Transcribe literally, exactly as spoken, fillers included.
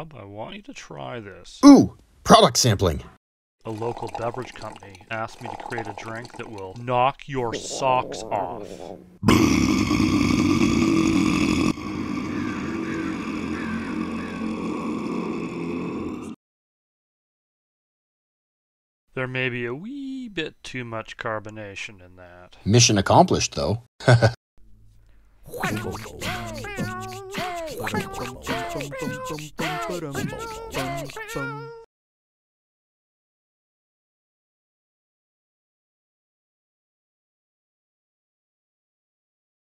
Bob, I want you to try this. Ooh, product sampling. A local beverage company asked me to create a drink that will knock your socks off. There may be a wee bit too much carbonation in that. Mission accomplished, though.